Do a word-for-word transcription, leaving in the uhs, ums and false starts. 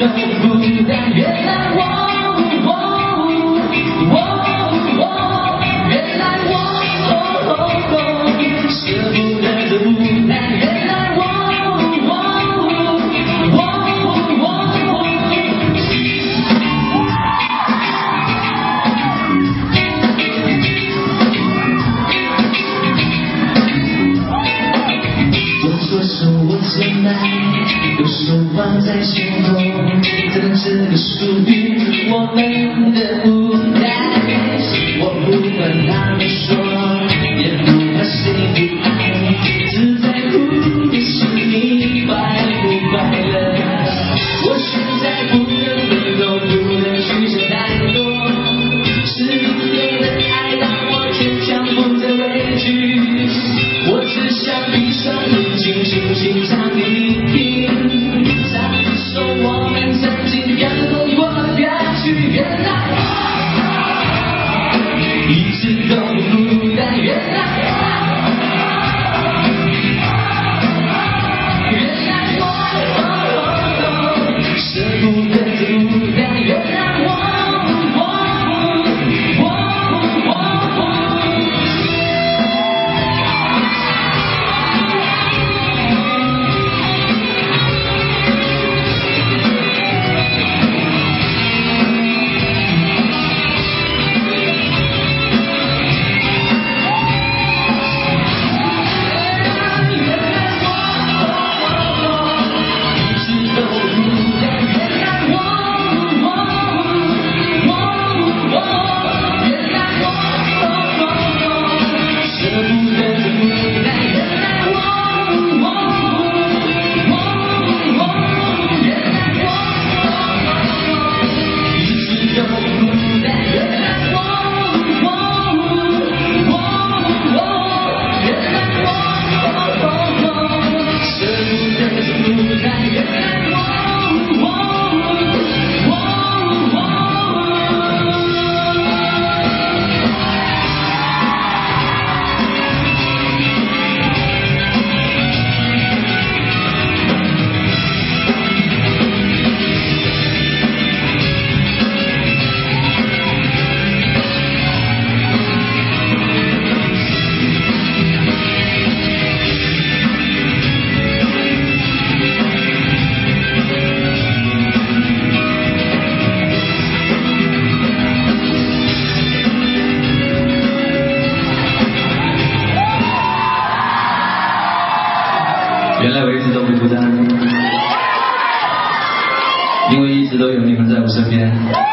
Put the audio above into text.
都孤单。原来我，我，我，我，原来我，舍不得的孤单。原来我，我，我，我。我说手握牵带，有手放在心头，在等这个属于我们的舞台。我不管他们说，也不怕谁不爱，只在乎的是你快不快乐。我现在不能回头，不能去想太多，是你的爱让我坚强，不再畏惧。我只想闭上眼睛，轻轻唱一听，唱一首我们曾经感动过的歌曲。原来一直都不孤单，原来原来我舍不得的孤单。原来我原来我一直都不孤单，因为一直都有你们在我身边。